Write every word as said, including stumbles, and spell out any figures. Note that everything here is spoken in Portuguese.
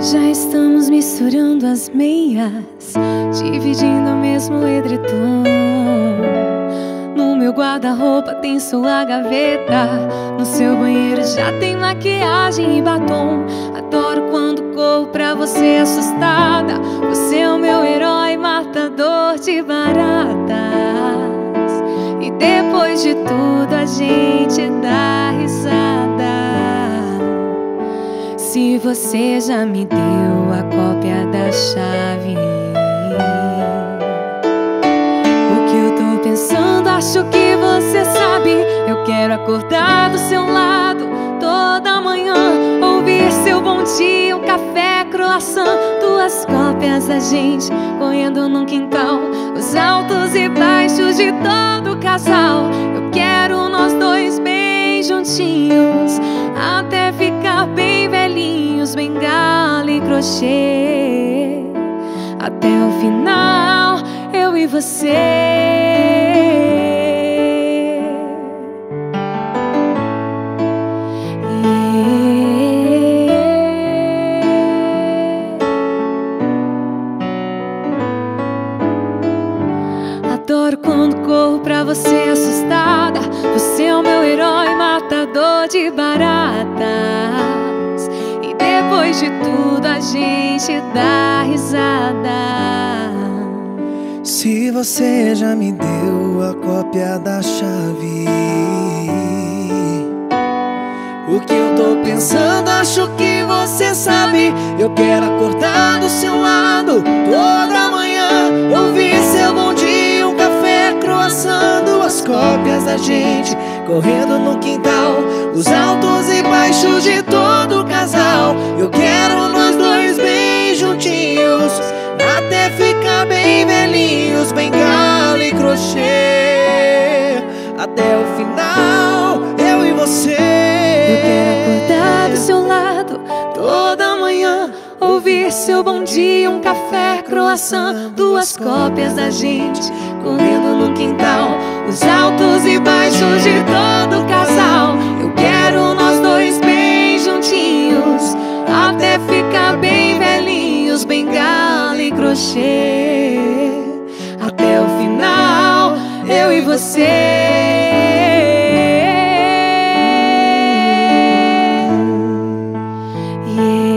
Já estamos misturando as meias, dividindo o mesmo edredom. No meu guarda-roupa tem sua gaveta, no seu banheiro já tem maquiagem e batom. Adoro quando corro pra você assustada. Você é o meu herói, matador de baratas. E depois de tudo a gente dá risada. Se você já me deu a cópia da chave, o que eu tô pensando acho que você sabe. Eu quero acordar do seu lado toda manhã, ouvir seu bom dia, um café, croissant. Duas cópias da gente correndo num quintal, os altos e baixos de todo casal. Eu quero nós dois bem juntinhos, até ficar bem velhinhos, bengala e crochê. Até o final, eu e você. Adoro quando corro pra você assustada. Você é o meu herói, matador de baratas. E depois de tudo a gente dá risada. Se você já me deu a cópia da chave, o que eu tô pensando acho que você sabe. Eu quero acordar do seu lado toda manhã, ouvir seu bom dia, um café, croissant. Duas cópias da gente correndo no quintal, os altos e baixos de todo casal. Eu quero nós dois bem juntinhos, até ficar bem velhinhos, bengala e crochê. Até o final, eu e você. Eu quero acordar do seu lado toda manhã, ouvir seu bom dia, um café, croissant. Duas cópias da gente correndo no quintal, os altos e baixos de todo casal. Eu quero nós dois bem juntinhos, até ficar bem velhinhos, bengala e crochê. Até o final, eu e você. Yeah.